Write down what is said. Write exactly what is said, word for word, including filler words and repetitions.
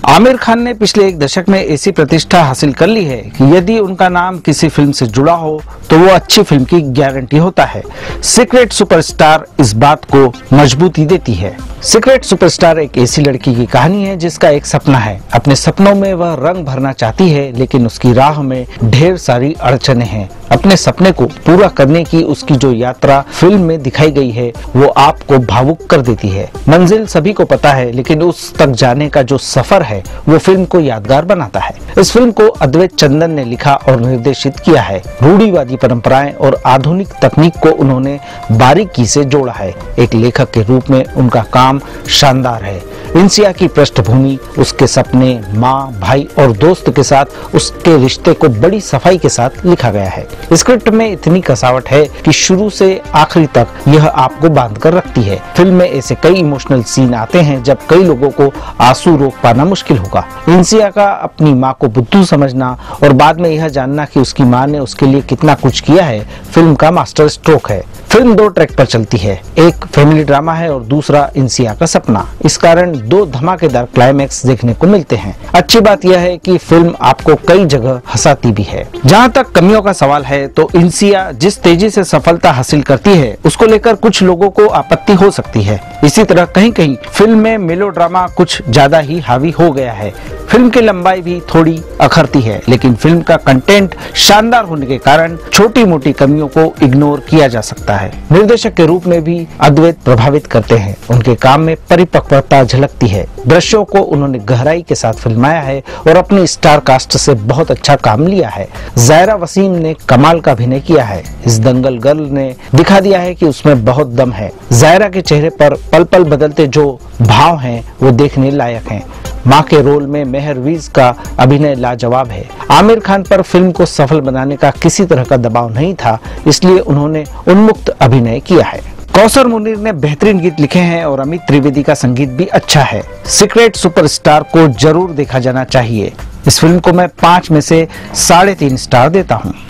आमिर खान ने पिछले एक दशक में ऐसी प्रतिष्ठा हासिल कर ली है कि यदि उनका नाम किसी फिल्म से जुड़ा हो तो वो अच्छी फिल्म की गारंटी होता है। सीक्रेट सुपरस्टार इस बात को मजबूती देती है। सीक्रेट सुपरस्टार एक ऐसी लड़की की कहानी है जिसका एक सपना है। अपने सपनों में वह रंग भरना चाहती है, लेकिन उसकी राह में ढेर सारी अड़चने हैं। अपने सपने को पूरा करने की उसकी जो यात्रा फिल्म में दिखाई गई है वो आपको भावुक कर देती है। मंजिल सभी को पता है, लेकिन उस तक जाने का जो सफर है वो फिल्म को यादगार बनाता है। इस फिल्म को अद्वैत चंदन ने लिखा और निर्देशित किया है। रूढ़िवादी परंपराएं और आधुनिक तकनीक को उन्होंने बारीकी से जोड़ा है। एक लेखक के रूप में उनका काम शानदार है। इंसिया की पृष्ठभूमि, उसके सपने, माँ, भाई और दोस्त के साथ उसके रिश्ते को बड़ी सफाई के साथ लिखा गया है। स्क्रिप्ट में इतनी कसावट है कि शुरू से आखिरी तक यह आपको बांध कर रखती है। फिल्म में ऐसे कई इमोशनल सीन आते हैं जब कई लोगों को आंसू रोक पाना मुश्किल होगा। इंसिया का अपनी माँ को बुद्धू समझना और बाद में यह जानना कि उसकी माँ ने उसके लिए कितना कुछ किया है, फिल्म का मास्टर स्ट्रोक है। फिल्म दो ट्रैक पर चलती है, एक फैमिली ड्रामा है और दूसरा इंसिया का सपना। इस कारण दो धमाकेदार क्लाइमैक्स देखने को मिलते हैं। अच्छी बात यह है कि फिल्म आपको कई जगह हंसाती भी है। जहां तक कमियों का सवाल है तो इंसिया जिस तेजी से सफलता हासिल करती है उसको लेकर कुछ लोगों को आपत्ति हो सकती है। इसी तरह कहीं कहीं फिल्म में मेलोड्रामा कुछ ज्यादा ही हावी हो गया है। फिल्म की लंबाई भी थोड़ी अखरती है, लेकिन फिल्म का कंटेंट शानदार होने के कारण छोटी मोटी कमियों को इग्नोर किया जा सकता है। निर्देशक के रूप में भी अद्वैत प्रभावित करते हैं। उनके काम में परिपक्वता झलकती है। दृश्यों को उन्होंने गहराई के साथ फिल्माया है और अपनी स्टार कास्ट से बहुत अच्छा काम लिया है। जायरा वसीम ने कमाल का अभिनय किया है। इस दंगल गर्ल ने दिखा दिया है कि उसमें बहुत दम है। जायरा के चेहरे पर पल पल बदलते जो भाव हैं वो देखने लायक हैं। माँ के रोल में मेहरवीज का अभिनय लाजवाब है। आमिर खान पर फिल्म को सफल बनाने का किसी तरह का दबाव नहीं था, इसलिए उन्होंने उन्मुक्त अभिनय किया है। कौसर मुनीर ने बेहतरीन गीत लिखे हैं और अमित त्रिवेदी का संगीत भी अच्छा है। सीक्रेट सुपरस्टार को जरूर देखा जाना चाहिए। इस फिल्म को मैं पाँच में से साढ़े तीन स्टार देता हूँ।